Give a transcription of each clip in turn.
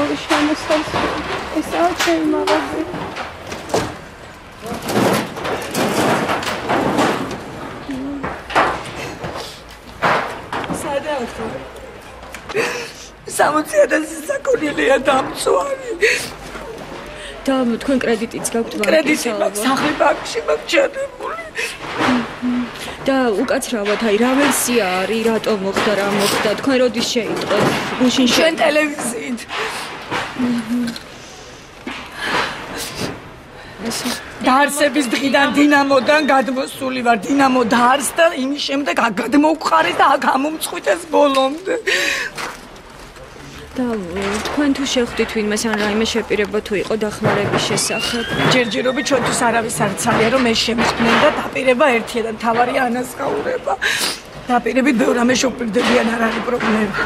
თავის შემოსავს. ესაა ჩემი მაღაზია. სადაა ხო? 60,000 საკონელია დამწვარი. და თქვენ კრედიტიც გაქვთ ბანკში? კრედიტი მაქვს, სახლი ბანკში მაქვს ჩადებული. და უკაცრავად, აი რა ვერსია არის, რატომ მოხდა, რა მოხდა, თქვენ როდის შეიტყვეთ? გუშინ ჩვენ ტელევიზიით. დაარსების დღიდან დინამოდან გადმოსული ვარ, დინამო დაარსდა, იმის შემდეგ გადმოვყარეს და გამომწყვიტეს ბოლომდე. და თქვენ თუ შეხვდით ვინმეს ან რაიმე შეპირება თუ იყო დახმარების შესახებ? ჯერჯერობით ჩვენთვის არავის არ ცალია რომ ეს შემხდნენ და დაპირება ერთია და თავარია ანაზღაურება. დაპირებით ბევრ რამე შეუპირდებიან, არ არის პრობლემა.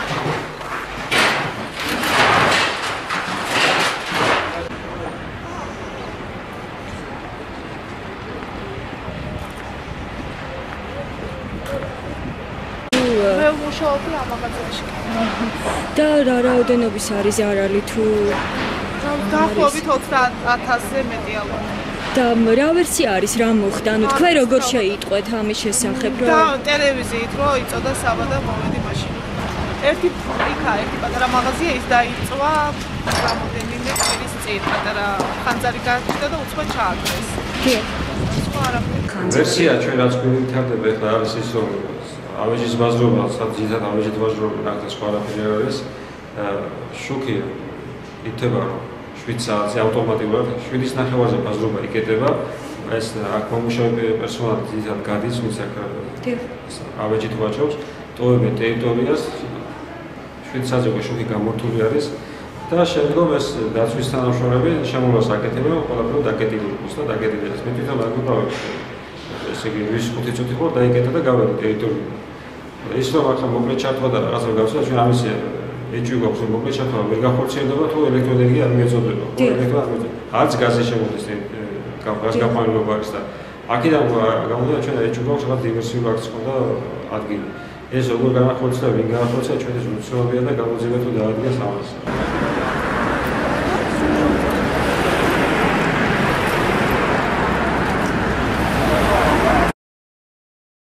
მუშაობდი ამ მაღაზიაში. და რა რაოდენობის არის ზარალი თუ დაახლოებით 20,000-ზე მეტი ალბათ. და რა ვერსია არის, რა მოხდა? ანუ თქვენ როგორ შეიტყვეთ ამის შესახებ? და ტელევიზიით რო იწოდა საბა და მოვედი მაშინ. ერთი პატარა მაღაზია ის დაიწვა რამოდენიმე კვირის წინ, პატარა ხანძარი გააჩნდა და უცხო ჩააგდეს. კი. სხვა არაფერი. ვერსია ჩვენ რაც გვინტერდება ახლა არის ის რომ ავეჯის ბაზრობა, სადღაც ავეჯის ბაზრობა და სხვა არაფერი არ არის. შუქი ითება რომ 7 საათზე ავტომატურად 7:30-ზე ბაზრობა იკეტება. ეს აქ მომუშავე პერსონალი ძირითადად გადის, ვინც აქ ავეჯით ვაჭრობს, ტოვებენ ტერიტორიას. 7 საათზე შუქი გამორთული არის და შემდგომ ეს დაცვის თანამშრომლები შემოვლას აკეთებენ, ყველაფერი დაკეტილი იყოს და დაკეტილი არის. მე თვითონ არ გვიყავით ესე იგი ვის 5 წუთი ხო დაიკეტა და გავედი ტერიტორიაზე. ის რომ ახლა მოკლედ ჩართვა და რაღაცა გავცელა, ჩვენ ამის ეჭვი გვაქვს, რომ მოკლედ ჩართვა ვერ გახორციელდება, თუ ელექტროენერგია არ მიეწოდება. არც გაზი შემოდის გაზ გაყვანილობა არის და აქედან გამოდიოდა ჩვენ ეჭვი გვაქვს რაღაც დივერსიული აქცია და ადგილი. ეს როგორ განახორციელდა, ვინ განახორციელა, ჩვენ ეს უცნობია და გამოძიება თუ დაადგეს ამას.